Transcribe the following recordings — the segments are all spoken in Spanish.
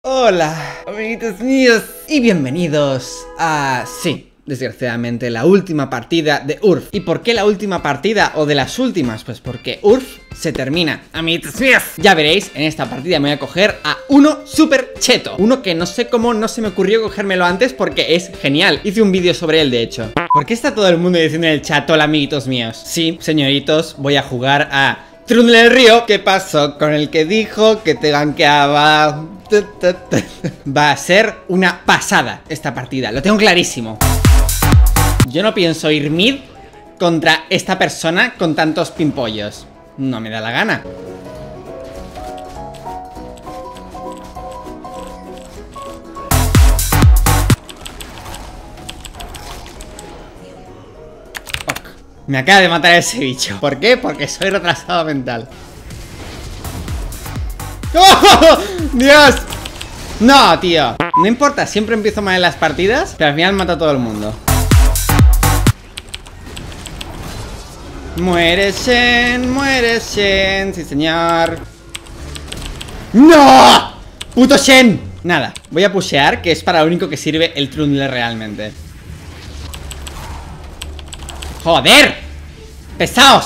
Hola, amiguitos míos, y bienvenidos a... sí, desgraciadamente, la última partida de URF. ¿Y por qué la última partida o de las últimas? Pues porque URF se termina, amiguitos míos. Ya veréis, en esta partida me voy a coger a uno súper cheto. Uno que no sé cómo no se me ocurrió cogérmelo antes porque es genial. Hice un vídeo sobre él, de hecho. ¿Por qué está todo el mundo diciendo en el chat, hola, amiguitos míos? Sí, señoritos, voy a jugar a... Trundle del Río. ¿Qué pasó con el que dijo que te gankeaba? Va a ser una pasada esta partida, lo tengo clarísimo. Yo no pienso ir mid contra esta persona con tantos pimpollos. No me da la gana. Me acaba de matar ese bicho. ¿Por qué? Porque soy retrasado mental. ¡Oh! ¡Dios! No, tío. No importa, siempre empiezo mal en las partidas, pero al final mata a todo el mundo. Muere Shen, sí señor. ¡No! ¡Puto Shen! Nada, voy a pushear, que es para lo único que sirve el Trundle realmente. ¡Joder! ¡Pesaos!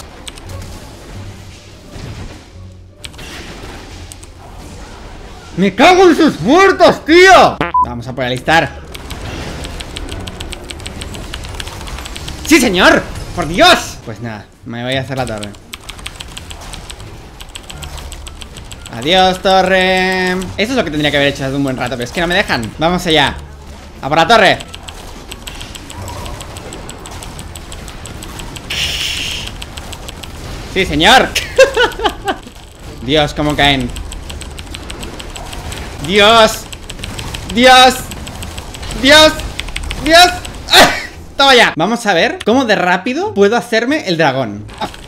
¡Me cago en sus muertos, tío! Vamos a poder alistar. ¡Sí, señor! ¡Por Dios! Pues nada, me voy a hacer la torre. Adiós, torre. Eso es lo que tendría que haber hecho hace un buen rato, pero es que no me dejan. Vamos allá. ¡A por la torre! ¡Sí, señor! Dios, cómo caen. Dios. Dios. Dios. Dios. ¡Ah! Toma ya. Vamos a ver cómo de rápido puedo hacerme el dragón.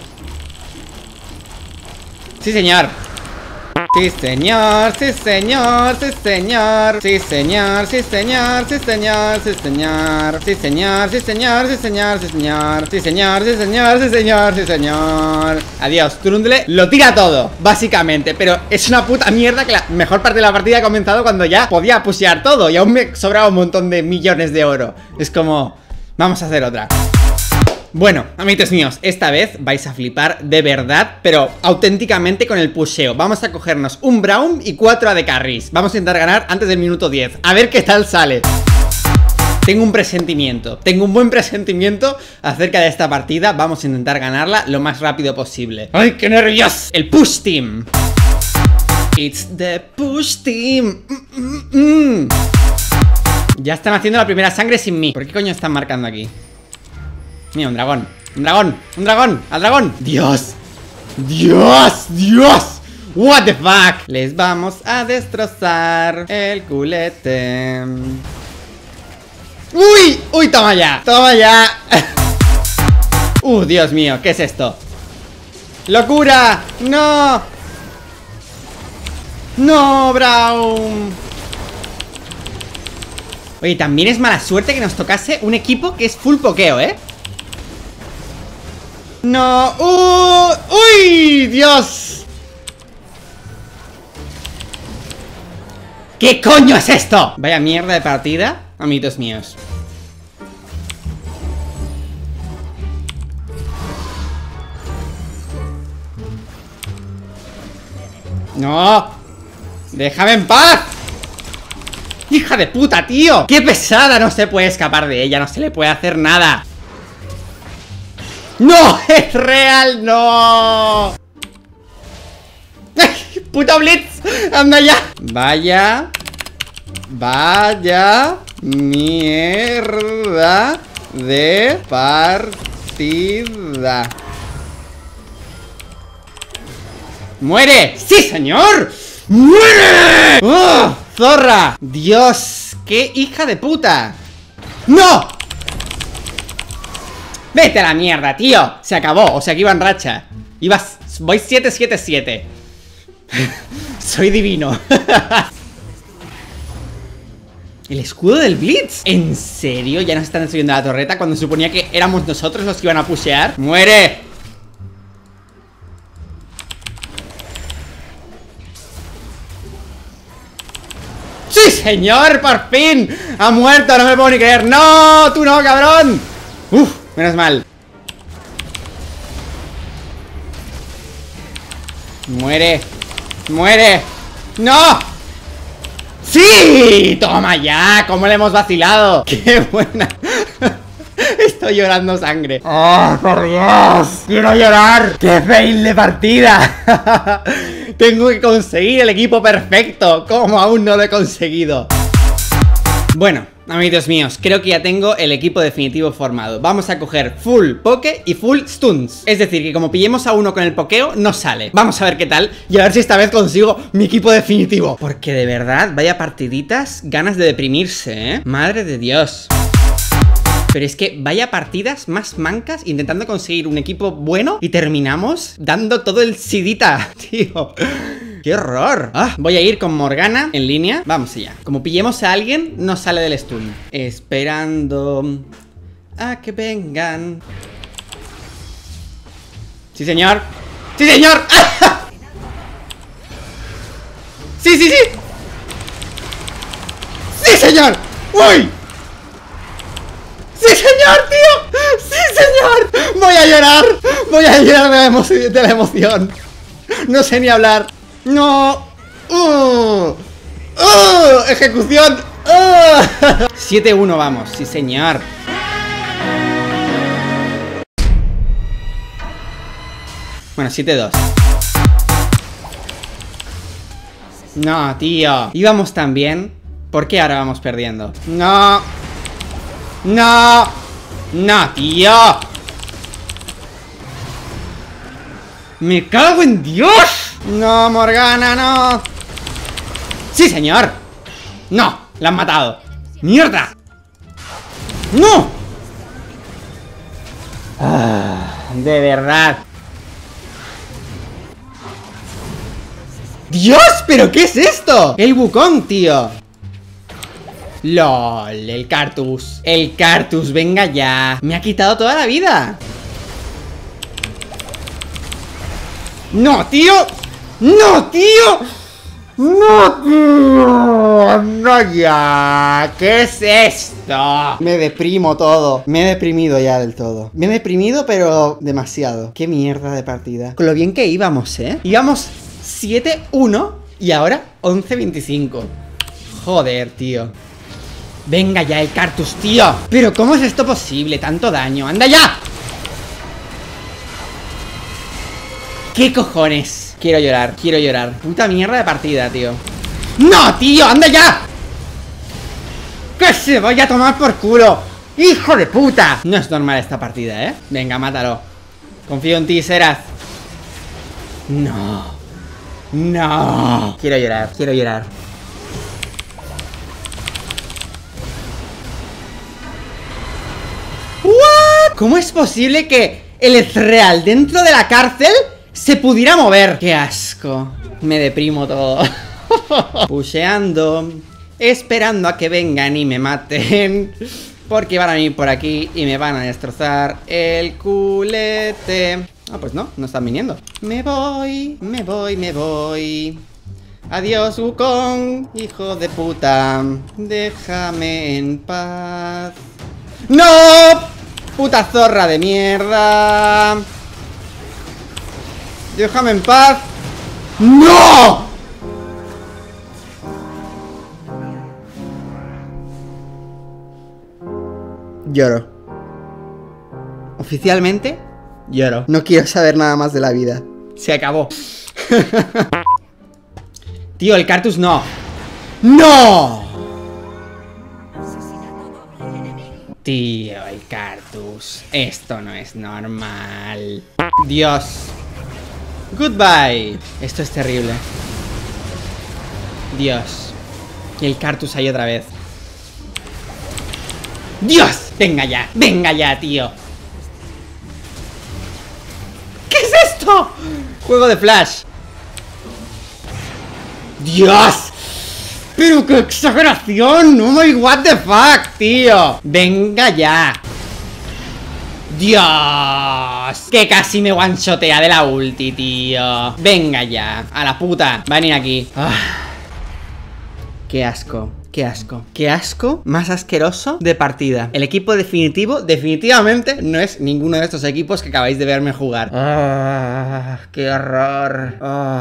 Sí, señor. Sí, señor. Sí, señor. Sí, señor. Sí, señor. Sí, señor. Sí, señor. Sí, señor. Sí, señor. Sí, señor. Sí, señor. Sí, señor. Sí, señor. Sí, señor. Sí, señor. Sí, señor. Adiós. Trundle lo tira todo, básicamente. Pero es una puta mierda que la mejor parte de la partida ha comenzado cuando ya podía pushear todo y aún me sobraba un montón de millones de oro. Es como... vamos a hacer otra. Bueno, amiguitos míos, esta vez vais a flipar de verdad, pero auténticamente con el pusheo. Vamos a cogernos un Braum y 4 AD Carries. Vamos a intentar ganar antes del minuto 10. A ver qué tal sale. Tengo un presentimiento, tengo un buen presentimiento acerca de esta partida. Vamos a intentar ganarla lo más rápido posible. ¡Ay, qué nervios! El push team. It's the push team. Ya están haciendo la primera sangre sin mí. ¿Por qué coño están marcando aquí? Mira, un dragón. Un dragón. Un dragón. ¡Al dragón! ¡Dios! ¡Dios! ¡Dios! What the fuck. Les vamos a destrozar el culete. ¡Uy! ¡Uy! ¡Toma ya! ¡Toma ya! Dios mío, ¿qué es esto? ¡Locura! ¡No! ¡No, Braum! Oye, también es mala suerte que nos tocase un equipo que es full pokeo, ¿eh? ¡No! ¡Uy! ¡Dios! ¿Qué coño es esto? Vaya mierda de partida, amiguitos míos. ¡No! ¡Déjame en paz! ¡Hija de puta, tío! ¡Qué pesada! No se puede escapar de ella, no se le puede hacer nada. ¡No! ¡Es real! ¡No! ¡Puta Blitz! ¡Anda ya! Vaya. Vaya mierda de partida. ¡Muere! ¡Sí, señor! ¡Muere! ¡Oh! ¡Zorra! ¡Dios! ¡Qué hija de puta! ¡No! ¡Vete a la mierda, tío! Se acabó, o sea que iba en racha. Voy 7-7-7. Soy divino. El escudo del Blitz. ¿En serio? ¿Ya nos están destruyendo la torreta cuando se suponía que éramos nosotros los que iban a pushear? ¡Muere! ¡Sí, señor! ¡Por fin! ¡Ha muerto! ¡No me puedo ni creer! ¡No! ¡Tú no, cabrón! ¡Uf! Menos mal. ¡Muere! ¡Muere! ¡No! ¡Sí! ¡Toma ya! ¿Cómo le hemos vacilado? ¡Qué buena! Estoy llorando sangre. ¡Oh, por Dios! ¡Quiero llorar! ¡Qué fail de partida! Tengo que conseguir el equipo perfecto. ¿Cómo aún no lo he conseguido? Bueno, amigos míos, creo que ya tengo el equipo definitivo formado. Vamos a coger full poke y full stuns. Es decir, que como pillemos a uno con el pokeo, no sale. Vamos a ver qué tal y a ver si esta vez consigo mi equipo definitivo. Porque de verdad, vaya partiditas, ganas de deprimirse, ¿eh? Madre de Dios. Pero es que vaya partidas más mancas intentando conseguir un equipo bueno y terminamos dando todo el sidita, tío. ¡Qué horror! Voy a ir con Morgana en línea. Vamos allá. Como pillemos a alguien, no sale del stun. Esperando a que vengan. ¡Sí, señor! ¡Sí, señor! ¡Ah! ¡Sí, sí, sí! ¡Sí, señor! ¡Uy! ¡Sí, señor, tío! ¡Sí, señor! ¡Voy a llorar! ¡Voy a llorar de la emoción! No sé ni hablar. ¡No! ¡Ejecución! 7-1 vamos, sí, señor. Bueno, 7-2. No, tío. Íbamos tan bien. ¿Por qué ahora vamos perdiendo? No. No. No, tío. Me cago en Dios. No, Morgana, no. Sí, señor. No, la han matado. ¡Mierda! ¡No! De verdad. ¡Dios! ¿Pero qué es esto? El Wukong, tío. LOL, el Cartus. El Cartus, venga ya. Me ha quitado toda la vida. ¡No, tío! ¡No, tío! ¡No, tío! ¡No, ya! ¿Qué es esto? Me deprimo todo. Me he deprimido ya del todo. Me he deprimido, pero demasiado. Qué mierda de partida. Con lo bien que íbamos, ¿eh? Íbamos 7-1 y ahora 11-25. Joder, tío. Venga ya el Cartus, tío. Pero ¿cómo es esto posible? Tanto daño. ¡Anda ya! ¿Qué cojones? Quiero llorar, quiero llorar. Puta mierda de partida, tío. ¡No, tío! ¡Anda ya! ¡Que se vaya a tomar por culo! ¡Hijo de puta! No es normal esta partida, ¿eh? Venga, mátalo. Confío en ti, Serath. No. No. Quiero llorar, quiero llorar. ¿What? ¿Cómo es posible que el Ezreal dentro de la cárcel se pudiera mover? ¡Qué asco! Me deprimo todo. Pusheando, esperando a que vengan y me maten, porque van a venir por aquí y me van a destrozar el culete. Ah, pues no, no están viniendo. Me voy, me voy, me voy. Adiós, Wukong, hijo de puta. Déjame en paz. ¡No! ¡Puta zorra de mierda! ¡Déjame en paz! ¡No! Lloro. Oficialmente, lloro. No quiero saber nada más de la vida. Se acabó. Tío, el Cartus no. ¡No! Tío, el Cartus. Esto no es normal. Dios. Goodbye. Esto es terrible. Dios. Y el Cartus ahí otra vez. ¡Dios! Venga ya, tío. ¿Qué es esto? Juego de Flash. ¡Dios! ¡Pero qué exageración! ¡Oh my what the fuck, tío! ¡Venga ya! ¡Dios! Que casi me one-shotea de la ulti, tío. Venga ya. A la puta. Va a venir aquí. Qué asco, qué asco, qué asco más asqueroso de partida. El equipo definitivo, definitivamente, no es ninguno de estos equipos que acabáis de verme jugar. ¡Qué horror!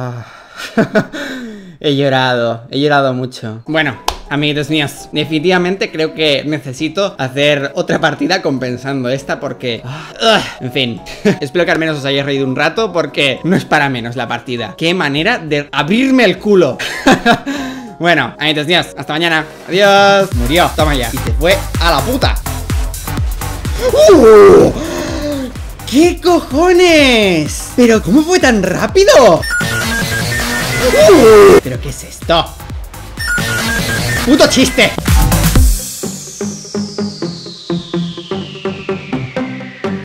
He llorado mucho. Bueno, amiguitos míos, definitivamente creo que necesito hacer otra partida compensando esta porque... en fin, espero que al menos os hayáis reído un rato porque no es para menos la partida. ¡Qué manera de abrirme el culo! Bueno, amiguitos míos, hasta mañana. Adiós. Murió, toma ya. Y se fue a la puta. ¿Qué cojones? ¿Pero cómo fue tan rápido? ¿Pero qué es esto? ¡Puto chiste!